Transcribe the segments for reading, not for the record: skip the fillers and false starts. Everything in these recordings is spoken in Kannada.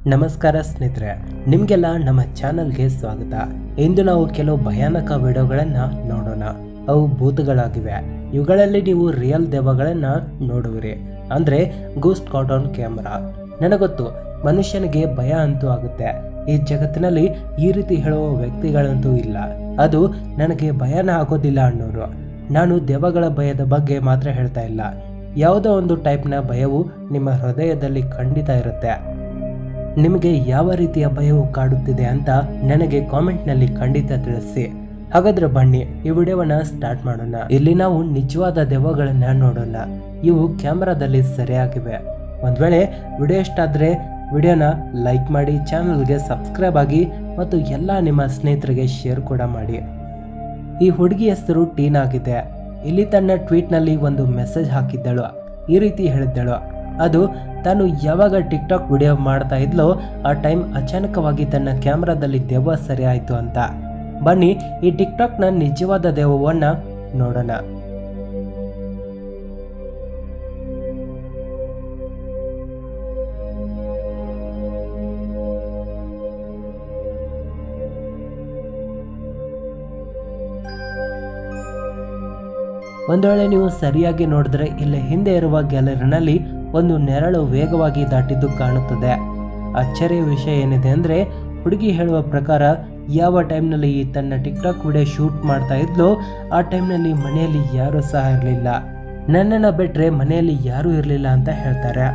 ನಮಸ್ಕಾರ ಸ್ನೇಹಿತರೆ, ನಿಮಗೆಲ್ಲ ನಮ್ಮ ಚಾನಲ್ಗೆ ಸ್ವಾಗತ. ಇಂದು ನಾವು ಕೆಲವು ಭಯಾನಕ ವಿಡಿಯೋಗಳನ್ನು ನೋಡೋಣ. ಅವು ಭೂತಗಳಾಗಿವೆ. ಇವುಗಳಲ್ಲಿ ನೀವು ರಿಯಲ್ ದೆವ್ವಗಳನ್ನು ನೋಡುವಿರಿ, ಅಂದರೆ ಗೋಸ್ಟ್ ಕಾಟ್ ಆನ್ ಕ್ಯಾಮ್ರಾ. ನನಗೊತ್ತು, ಮನುಷ್ಯನಿಗೆ ಭಯ ಅಂತೂ ಆಗುತ್ತೆ. ಈ ಜಗತ್ತಿನಲ್ಲಿ ಈ ರೀತಿ ಹೇಳುವ ವ್ಯಕ್ತಿಗಳಂತೂ ಇಲ್ಲ. ಅದು ನನಗೆ ಭಯನ ಆಗೋದಿಲ್ಲ ಅನ್ನೋರು. ನಾನು ದೆವ್ವಗಳ ಭಯದ ಬಗ್ಗೆ ಮಾತ್ರ ಹೇಳ್ತಾ ಇಲ್ಲ. ಯಾವುದೋ ಒಂದು ಟೈಪ್ನ ಭಯವು ನಿಮ್ಮ ಹೃದಯದಲ್ಲಿ ಖಂಡಿತ ಇರುತ್ತೆ. ನಿಮಗೆ ಯಾವ ರೀತಿಯ ಭಯವು ಕಾಡುತ್ತಿದೆ ಅಂತ ನನಗೆ ಕಾಮೆಂಟ್ನಲ್ಲಿ ಖಂಡಿತ ತಿಳಿಸಿ. ಹಾಗಾದ್ರೆ ಬನ್ನಿ ಈ ವಿಡಿಯೋವನ್ನ ಸ್ಟಾರ್ಟ್ ಮಾಡೋಣ. ಇಲ್ಲಿ ನಾವು ನಿಜವಾದ ದೆವ್ವಗಳನ್ನ ನೋಡೋಣ. ಇವು ಕ್ಯಾಮ್ರಾದಲ್ಲಿ ಸರಿಯಾಗಿವೆ. ಒಂದ್ ವೇಳೆ ವಿಡಿಯೋ ಇಷ್ಟ ಆದ್ರೆ ವಿಡಿಯೋನ ಲೈಕ್ ಮಾಡಿ, ಚಾನಲ್ಗೆ ಸಬ್ಸ್ಕ್ರೈಬ್ ಆಗಿ ಮತ್ತು ಎಲ್ಲ ನಿಮ್ಮ ಸ್ನೇಹಿತರಿಗೆ ಶೇರ್ ಕೂಡ ಮಾಡಿ. ಈ ಹುಡುಗಿ ಹೆಸರು ಟೀನ್ ಆಗಿದೆ. ಇಲ್ಲಿ ತನ್ನ ಟ್ವೀಟ್ನಲ್ಲಿ ಒಂದು ಮೆಸೇಜ್ ಹಾಕಿದ್ದಳು. ಈ ರೀತಿ ಹೇಳಿದ್ದಳು, ಅದು ತಾನು ಯಾವಾಗ ಟಿಕ್ಟಾಕ್ ವಿಡಿಯೋ ಮಾಡ್ತಾ ಇದ್ಲೋ ಆ ಟೈಮ್ ಅಚಾನಕವಾಗಿ ತನ್ನ ಕ್ಯಾಮ್ರಾದಲ್ಲಿ ದೆವ್ವ ಸರಿ ಆಯಿತು ಅಂತ. ಬನ್ನಿ ಈ ಟಿಕ್ಟಾಕ್ನ ನಿಜವಾದ ದೆವ್ವವನ್ನ ನೋಡೋಣ. ಒಂದು ವೇಳೆ ನೀವು ಸರಿಯಾಗಿ ನೋಡಿದ್ರೆ ಇಲ್ಲಿ ಹಿಂದೆ ಇರುವ ಗ್ಯಾಲರಿನಲ್ಲಿ ಒಂದು ನೆರಳು ವೇಗವಾಗಿ ದಾಟಿದ್ದು ಕಾಣುತ್ತದೆ. ಅಚ್ಚರಿಯ ವಿಷಯ ಏನಿದೆ ಅಂದರೆ, ಹುಡುಗಿ ಹೇಳುವ ಪ್ರಕಾರ ಯಾವ ಟೈಮ್ನಲ್ಲಿ ತನ್ನ ಟಿಕ್ಟಾಕ್ ವಿಡಿಯೋ ಶೂಟ್ ಮಾಡ್ತಾ ಇದ್ಲೋ ಆ ಟೈಮ್ನಲ್ಲಿ ಮನೆಯಲ್ಲಿ ಯಾರೂ ಸಹ ಇರಲಿಲ್ಲ. ನನ್ನನ್ನು ಬಿಟ್ಟರೆ ಮನೆಯಲ್ಲಿ ಯಾರೂ ಇರಲಿಲ್ಲ ಅಂತ ಹೇಳ್ತಾರೆ.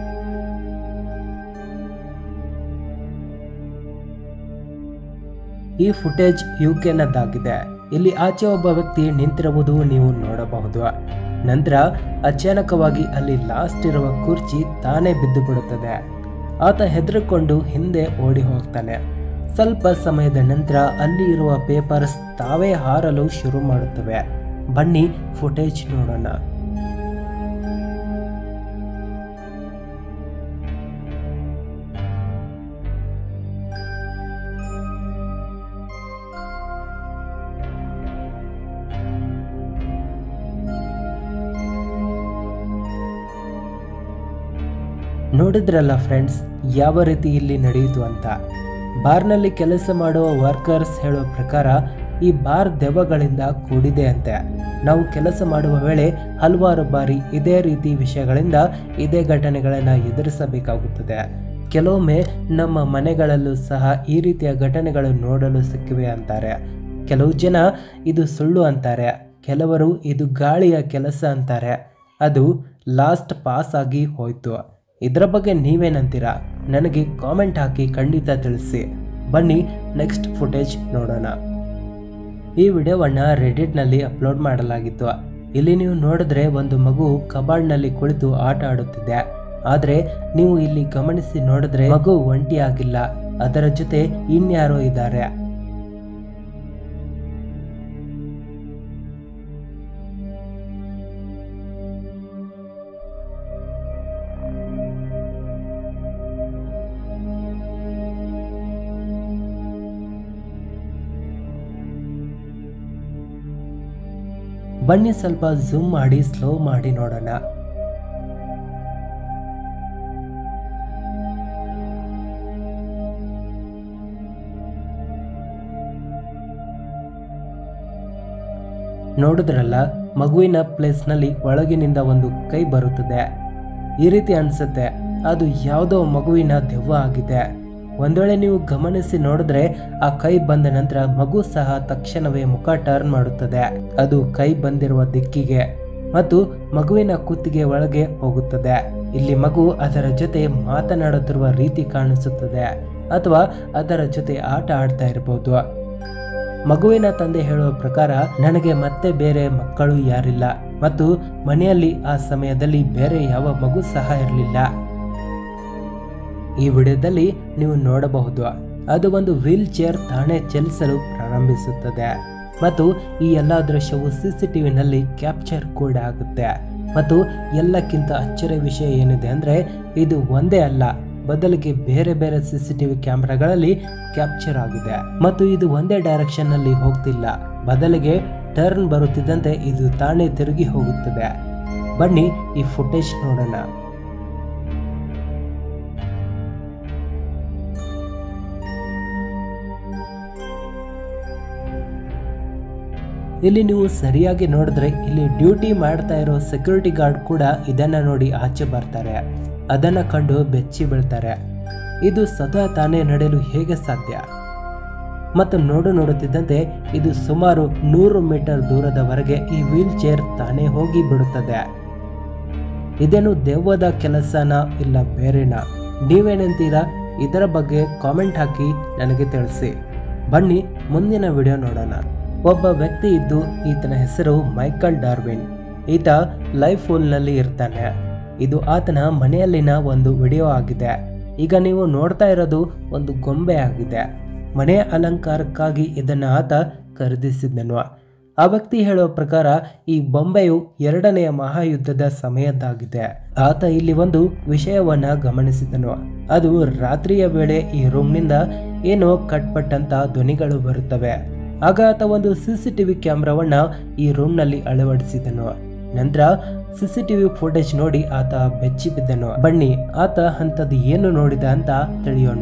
ಈ ಫುಟೇಜ್ ಯುಕೆನದ್ದಾಗಿದೆ. ಇಲ್ಲಿ ಆಚೆ ಒಬ್ಬ ವ್ಯಕ್ತಿ ನಿಂತಿರುವುದು ನೀವು ನೋಡಬಹುದು. ನಂತರ ಅಚಾನಕವಾಗಿ ಅಲ್ಲಿ ಲಾಸ್ಟ್ ಇರುವ ಕುರ್ಚಿ ತಾನೇ ಬಿದ್ದು ಬಿಡುತ್ತದೆ. ಆತ ಹೆದರಿಕೊಂಡು ಹಿಂದೆ ಓಡಿ ಹೋಗ್ತಾನೆ. ಸ್ವಲ್ಪ ಸಮಯದ ನಂತರ ಅಲ್ಲಿ ಇರುವ ಪೇಪರ್ಸ್ ತಾವೇ ಹಾರಲು ಶುರು ಮಾಡುತ್ತವೆ. ಬನ್ನಿ ಫುಟೇಜ್ ನೋಡೋಣ. ನೋಡಿದ್ರಲ್ಲ ಫ್ರೆಂಡ್ಸ್, ಯಾವ ರೀತಿ ಇಲ್ಲಿ ನಡೆಯಿತು ಅಂತ. ಬಾರ್ನಲ್ಲಿ ಕೆಲಸ ಮಾಡುವ ವರ್ಕರ್ಸ್ ಹೇಳುವ ಪ್ರಕಾರ ಈ ಬಾರ್ ದೆವ್ವಗಳಿಂದ ಕೂಡಿದೆ ಅಂತೆ. ನಾವು ಕೆಲಸ ಮಾಡುವ ವೇಳೆ ಹಲವಾರು ಬಾರಿ ಇದೇ ರೀತಿ ವಿಷಯಗಳಿಂದ ಇದೇ ಘಟನೆಗಳನ್ನು ಎದುರಿಸಬೇಕಾಗುತ್ತದೆ. ಕೆಲವೊಮ್ಮೆ ನಮ್ಮ ಮನೆಗಳಲ್ಲೂ ಸಹ ಈ ರೀತಿಯ ಘಟನೆಗಳು ನೋಡಲು ಸಿಕ್ಕಿವೆ ಅಂತಾರೆ. ಕೆಲವು ಜನ ಇದು ಸುಳ್ಳು ಅಂತಾರೆ, ಕೆಲವರು ಇದು ಗಾಳಿಯ ಕೆಲಸ ಅಂತಾರೆ. ಅದು ಲಾಸ್ಟ್ ಪಾಸ್ ಆಗಿ ಹೋಯ್ತು. ಇದರ ಬಗ್ಗೆ ನೀವೇನಂತೀರಾ? ನನಗೆ ಕಾಮೆಂಟ್ ಹಾಕಿ ಖಂಡಿತ ತಿಳಿಸಿ. ಬನ್ನಿ ನೆಕ್ಸ್ಟ್ ಫುಟೇಜ್ ನೋಡೋಣ. ಈ ವಿಡಿಯೋವನ್ನು ರೆಡಿಟ್ನಲ್ಲಿ ಅಪ್ಲೋಡ್ ಮಾಡಲಾಗಿತ್ತು. ಇಲ್ಲಿ ನೀವು ನೋಡಿದ್ರೆ ಒಂದು ಮಗು ಕಬಾಡ್ನಲ್ಲಿ ಕುಳಿತು ಆಟ ಆಡುತ್ತಿದೆ. ಆದರೆ ನೀವು ಇಲ್ಲಿ ಗಮನಿಸಿ ನೋಡಿದ್ರೆ ಮಗು ಒಂಟಿಯಾಗಿಲ್ಲ, ಅದರ ಜೊತೆ ಇನ್ಯಾರೋ ಇದ್ದಾರೆ. ಬನ್ನಿ ಸ್ವಲ್ಪ ಝೂಮ್ ಮಾಡಿ ಸ್ಲೋ ಮಾಡಿ ನೋಡೋಣ. ನೋಡಿದ್ರಲ್ಲ, ಮಗುವಿನ ಪ್ಲೇಸ್ನಲ್ಲಿ ಒಳಗಿನಿಂದ ಒಂದು ಕೈ ಬರುತ್ತದೆ. ಈ ರೀತಿ ಅನ್ಸುತ್ತೆ ಅದು ಯಾವುದೋ ಮಗುವಿನ ದೆವ್ವ ಆಗಿದೆ. ಒಂದ್ ವೇಳೆ ನೀವು ಗಮನಿಸಿ ನೋಡಿದ್ರೆ ಆ ಕೈ ಬಂದ ನಂತರ ಮಗು ಸಹ ತಕ್ಷಣವೇ ಮುಖ ಟರ್ನ್ ಮಾಡುತ್ತದೆ. ಅದು ಕೈ ಬಂದಿರುವ ದಿಕ್ಕಿಗೆ ಮತ್ತು ಮಗುವಿನ ಕುತ್ತಿಗೆ ಒಳಗೆ ಹೋಗುತ್ತದೆ. ಇಲ್ಲಿ ಮಗು ಅದರ ಜೊತೆ ಮಾತನಾಡುತ್ತಿರುವ ರೀತಿ ಕಾಣಿಸುತ್ತದೆ, ಅಥವಾ ಅದರ ಜೊತೆ ಆಟ ಆಡ್ತಾ ಇರಬಹುದು. ಮಗುವಿನ ತಂದೆ ಹೇಳುವ ಪ್ರಕಾರ, ನನಗೆ ಮತ್ತೆ ಬೇರೆ ಮಕ್ಕಳು ಯಾರಿಲ್ಲ ಮತ್ತು ಮನೆಯಲ್ಲಿ ಆ ಸಮಯದಲ್ಲಿ ಬೇರೆ ಯಾವ ಮಗು ಸಹ ಇರಲಿಲ್ಲ. ಈ ವಿಡಿಯೋದಲ್ಲಿ ನೀವು ನೋಡಬಹುದು, ಅದು ಒಂದು ವೀಲ್ ಚೇರ್ ತಾನೇ ಚಲಿಸಲು ಪ್ರಾರಂಭಿಸುತ್ತದೆ ಮತ್ತು ಈ ಎಲ್ಲ ದೃಶ್ಯವು CCTVನಲ್ಲಿ ಕ್ಯಾಪ್ಚರ್ ಕೂಡ ಆಗುತ್ತೆ. ಮತ್ತು ಎಲ್ಲಕ್ಕಿಂತ ಅಚ್ಚರಿಯ ವಿಷಯ ಏನಿದೆ ಅಂದರೆ, ಇದು ಒಂದೇ ಅಲ್ಲ, ಬದಲಿಗೆ ಬೇರೆ ಬೇರೆ CCTV ಕ್ಯಾಮ್ರಾಗಳಲ್ಲಿ ಕ್ಯಾಪ್ಚರ್ ಆಗಿದೆ. ಮತ್ತು ಇದು ಒಂದೇ ಡೈರೆಕ್ಷನ್ ನಲ್ಲಿ ಹೋಗ್ತಿಲ್ಲ, ಬದಲಿಗೆ ಟರ್ನ್ ಬರುತ್ತಿದ್ದಂತೆ ಇದು ತಾನೇ ತಿರುಗಿ ಹೋಗುತ್ತದೆ. ಬನ್ನಿ ಈ ಫುಟೇಜ್ ನೋಡೋಣ. ಇಲ್ಲಿ ನೀವು ಸರಿಯಾಗಿ ನೋಡಿದ್ರೆ ಇಲ್ಲಿ ಡ್ಯೂಟಿ ಮಾಡ್ತಾ ಇರೋ ಸೆಕ್ಯೂರಿಟಿ ಗಾರ್ಡ್ ಕೂಡ ಇದನ್ನ ನೋಡಿ ಆಚೆ ಬರ್ತಾರೆ. ಅದನ್ನ ಕಂಡು ಬೆಚ್ಚಿ ಬೀಳ್ತಾರೆ. ಇದು ಸ್ವತಃ ತಾನೇ ನಡೆಯಲು ಹೇಗೆ ಸಾಧ್ಯ? ಮತ್ತು ನೋಡುತ್ತಿದ್ದಂತೆ ಇದು ಸುಮಾರು 100 ಮೀಟರ್ ದೂರದವರೆಗೆ ಈ ವೀಲ್ ಚೇರ್ ತಾನೇ ಹೋಗಿ ಬಿಡುತ್ತದೆ. ಇದೇನು ದೆವ್ವದ ಕೆಲಸನ ಇಲ್ಲ ಬೇರೆನಾ? ನೀವೇನಂತೀರಾ? ಇದರ ಬಗ್ಗೆ ಕಾಮೆಂಟ್ ಹಾಕಿ ನನಗೆ ತಿಳಿಸಿ. ಬನ್ನಿ ಮುಂದಿನ ವಿಡಿಯೋ ನೋಡೋಣ. ಒಬ್ಬ ವ್ಯಕ್ತಿ ಇದ್ದು ಈತನ ಹೆಸರು ಮೈಕಲ್ ಡಾರ್ವಿನ್. ಈತ ಲೈಫ್ ಫೂಲ್ನಲ್ಲಿ ಇರ್ತಾನೆ. ಇದು ಆತನ ಮನೆಯಲ್ಲಿನ ಒಂದು ವಿಡಿಯೋ ಆಗಿದೆ. ಈಗ ನೀವು ನೋಡ್ತಾ ಇರೋದು ಒಂದು ಗೊಂಬೆ ಆಗಿದೆ. ಮನೆಯ ಅಲಂಕಾರಕ್ಕಾಗಿ ಇದನ್ನ ಆತ ಖರೀದಿಸಿದ್ದನು. ಆ ವ್ಯಕ್ತಿ ಹೇಳುವ ಪ್ರಕಾರ ಈ ಬೊಂಬೆಯು 2ನೇ ಮಹಾಯುದ್ಧದ ಸಮಯದ್ದಾಗಿದೆ. ಆತ ಇಲ್ಲಿ ಒಂದು ವಿಷಯವನ್ನ ಗಮನಿಸಿದನು. ಅದು ರಾತ್ರಿಯ ವೇಳೆ ಈ ರೂಮ್ನಿಂದ ಏನೋ ಕಟ್ಪಟ್ಟಂತ ಧ್ವನಿಗಳು ಬರುತ್ತವೆ. ಆಗ ಆತ ಒಂದು CCTV ಕ್ಯಾಮ್ರಾವನ್ನ ಈ ರೂಮ್ನಲ್ಲಿ ಅಳವಡಿಸಿದನು. ನಂತರ CCTV ಫುಟೇಜ್ ನೋಡಿ ಆತ ಬೆಚ್ಚಿ ಬಿದ್ದನು. ಬನ್ನಿ ಆತ ಅಂಥದ್ದು ಏನು ನೋಡಿದ ಅಂತ ತಿಳಿಯೋಣ.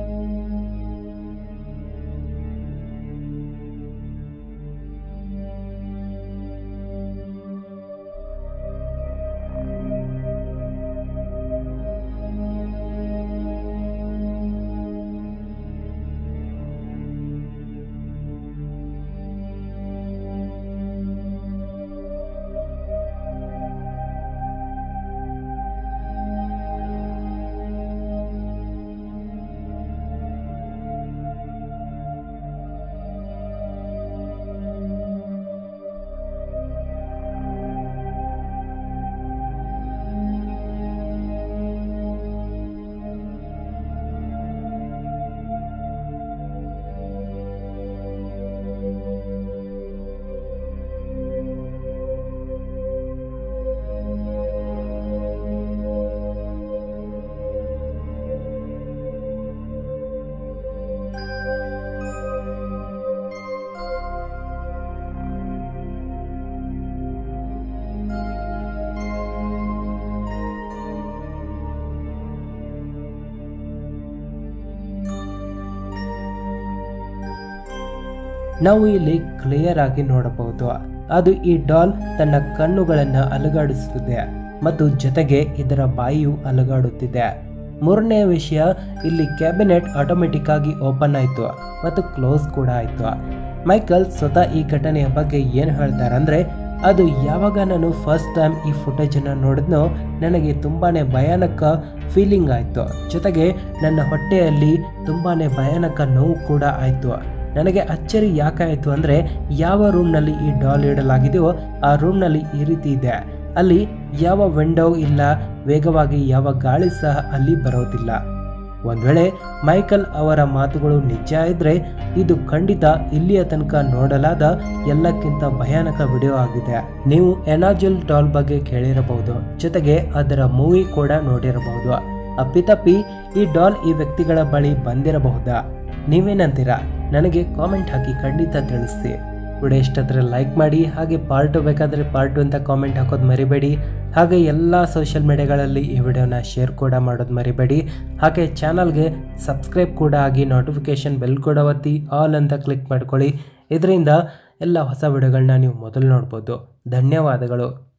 ನಾವು ಇಲ್ಲಿ ಕ್ಲಿಯರ್ ಆಗಿ ನೋಡಬಹುದು. ಅದು ಈ ಡಾಲ್ ತನ್ನ ಕಣ್ಣುಗಳನ್ನು ಅಲುಗಾಡಿಸುತ್ತಿದೆ ಮತ್ತು ಜೊತೆಗೆ ಇದರ ಬಾಯಿಯು ಅಲುಗಾಡುತ್ತಿದೆ. ಮೂರನೇ ವಿಷಯ, ಇಲ್ಲಿ ಕ್ಯಾಬಿನೆಟ್ ಆಟೋಮೆಟಿಕ್ ಆಗಿ ಓಪನ್ ಆಯಿತು ಮತ್ತು ಕ್ಲೋಸ್ ಕೂಡ ಆಯಿತು. ಮೈಕಲ್ ಸ್ವತಃ ಈ ಘಟನೆಯ ಬಗ್ಗೆ ಏನು ಹೇಳ್ತಾರೆ ಅಂದರೆ, ಅದು ಯಾವಾಗ ನಾನು ಫಸ್ಟ್ ಟೈಮ್ ಈ ಫುಟೇಜನ್ನು ನೋಡಿದ್ನೋ ನನಗೆ ತುಂಬಾ ಭಯಾನಕ ಫೀಲಿಂಗ್ ಆಯಿತು. ಜೊತೆಗೆ ನನ್ನ ಹೊಟ್ಟೆಯಲ್ಲಿ ತುಂಬಾ ಭಯಾನಕ ನೋವು ಕೂಡ ಆಯಿತು. ನನಗೆ ಅಚ್ಚರಿ ಯಾಕಾಯಿತು ಅಂದರೆ, ಯಾವ ರೂಮ್ನಲ್ಲಿ ಈ ಡಾಲ್ ಇಡಲಾಗಿದೆಯೋ ಆ ರೂಮ್ನಲ್ಲಿ ಈ ರೀತಿ ಇದೆ. ಅಲ್ಲಿ ಯಾವ ವಿಂಡೋ ಇಲ್ಲ, ವೇಗವಾಗಿ ಯಾವ ಗಾಳಿ ಸಹ ಅಲ್ಲಿ ಬರೋದಿಲ್ಲ. ಒಂದು ವೇಳೆ ಮೈಕಲ್ ಅವರ ಮಾತುಗಳು ನಿಜ ಇದ್ರೆ ಇದು ಖಂಡಿತ ಇಲ್ಲಿಯ ತನಕ ನೋಡಲಾದ ಎಲ್ಲಕ್ಕಿಂತ ಭಯಾನಕ ವಿಡಿಯೋ ಆಗಿದೆ. ನೀವು ಎನಾಜಲ್ ಡಾಲ್ ಬಗ್ಗೆ ಕೇಳಿರಬಹುದು, ಜೊತೆಗೆ ಅದರ ಮೂವಿ ಕೂಡ ನೋಡಿರಬಹುದು. ಅಪ್ಪಿತಪ್ಪಿ ಈ ಡಾಲ್ ಈ ವ್ಯಕ್ತಿಗಳ ಬಳಿ ಬಂದಿರಬಹುದಾ? ನೀವೇನಂತೀರಾ? ನನಗೆ ಕಾಮೆಂಟ್ ಹಾಕಿ ಖಂಡಿತ ತಿಳಿಸಿ. ವಿಡಿಯೋ ಇಷ್ಟಾದರೆ ಲೈಕ್ ಮಾಡಿ, ಹಾಗೆ ಪಾರ್ಟ್ 2 ಬೇಕಾದರೆ ಪಾರ್ಟ್ 2 ಅಂತ ಕಾಮೆಂಟ್ ಹಾಕೋದು ಮರಿಬೇಡಿ. ಹಾಗೆ ಎಲ್ಲ ಸೋಷಿಯಲ್ ಮೀಡಿಯಾಗಳಲ್ಲಿ ಈ ವಿಡಿಯೋನ ಶೇರ್ ಕೂಡ ಮಾಡೋದು ಮರಿಬೇಡಿ. ಹಾಗೆ ಚಾನಲ್ಗೆ ಸಬ್ಸ್ಕ್ರೈಬ್ ಕೂಡ ಆಗಿ, ನೋಟಿಫಿಕೇಷನ್ ಬೆಲ್ ಕೂಡ ಒತ್ತಿ ಆಲ್ ಅಂತ ಕ್ಲಿಕ್ ಮಾಡ್ಕೊಳ್ಳಿ. ಇದರಿಂದ ಎಲ್ಲ ಹೊಸ ವಿಡಿಯೋಗಳನ್ನ ನೀವು ಮೊದಲು ನೋಡ್ಬೋದು. ಧನ್ಯವಾದಗಳು.